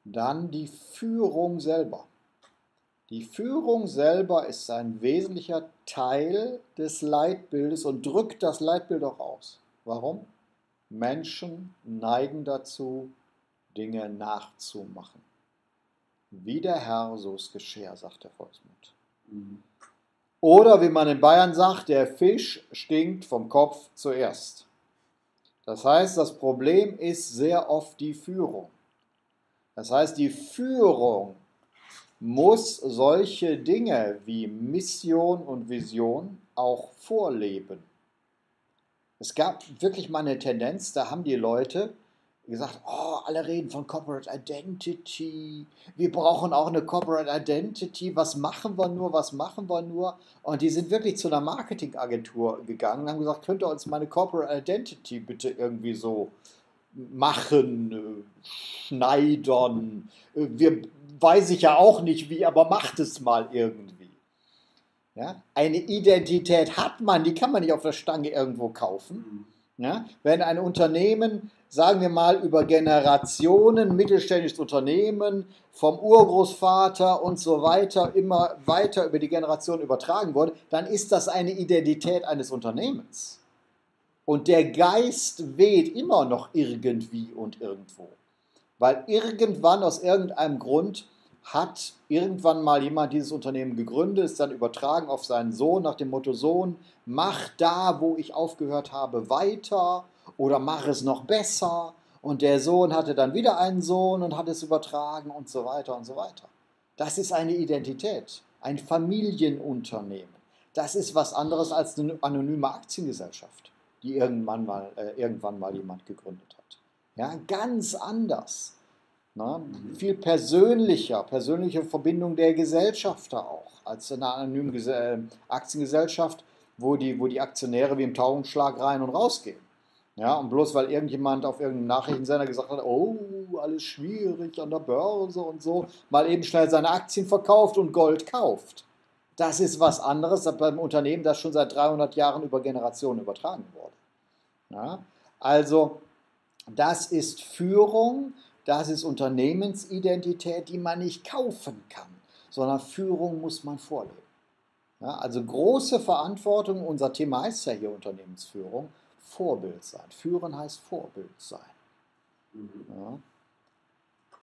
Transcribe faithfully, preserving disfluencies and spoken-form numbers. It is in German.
Dann die Führung selber. Die Führung selber ist ein wesentlicher Teil des Leitbildes und drückt das Leitbild auch aus. Warum? Menschen neigen dazu, Dinge nachzumachen. Wie der Herr, so ist geschehen, sagt der Volksmund. Mhm. Oder wie man in Bayern sagt, der Fisch stinkt vom Kopf zuerst. Das heißt, das Problem ist sehr oft die Führung. Das heißt, die Führung muss solche Dinge wie Mission und Vision auch vorleben. Es gab wirklich mal eine Tendenz, da haben die Leute gesagt, oh, alle reden von Corporate Identity, wir brauchen auch eine Corporate Identity, was machen wir nur, was machen wir nur? Und die sind wirklich zu einer Marketingagentur gegangen und haben gesagt, könnt ihr uns mal eine Corporate Identity bitte irgendwie so machen, schneidern, wir, weiß ich ja auch nicht wie, aber macht es mal irgendwie. Ja? Eine Identität hat man, die kann man nicht auf der Stange irgendwo kaufen. Ja? Wenn ein Unternehmen, sagen wir mal über Generationen, mittelständisches Unternehmen, vom Urgroßvater und so weiter, immer weiter über die Generation übertragen wurde, dann ist das eine Identität eines Unternehmens. Und der Geist weht immer noch irgendwie und irgendwo. Weil irgendwann, aus irgendeinem Grund, hat irgendwann mal jemand dieses Unternehmen gegründet, ist dann übertragen auf seinen Sohn nach dem Motto, Sohn, mach da, wo ich aufgehört habe, weiter oder mach es noch besser. Und der Sohn hatte dann wieder einen Sohn und hat es übertragen und so weiter und so weiter. Das ist eine Identität, ein Familienunternehmen. Das ist was anderes als eine anonyme Aktiengesellschaft, die irgendwann mal, äh, irgendwann mal jemand gegründet hat. Ja, ganz anders. Na, viel persönlicher, persönliche Verbindung der Gesellschafter auch, als eine anonyme Ges- Aktiengesellschaft, wo die, wo die Aktionäre wie im Taubenschlag rein und rausgehen. Ja, und bloß weil irgendjemand auf irgendeinem Nachrichtensender gesagt hat, oh, alles schwierig an der Börse und so, mal eben schnell seine Aktien verkauft und Gold kauft. Das ist was anderes als beim Unternehmen, das schon seit dreihundert Jahren über Generationen übertragen wurde. Ja, also das ist Führung, das ist Unternehmensidentität, die man nicht kaufen kann, sondern Führung muss man vorleben. Ja, also große Verantwortung, unser Thema heißt ja hier Unternehmensführung, Vorbild sein. Führen heißt Vorbild sein. Mhm. Ja.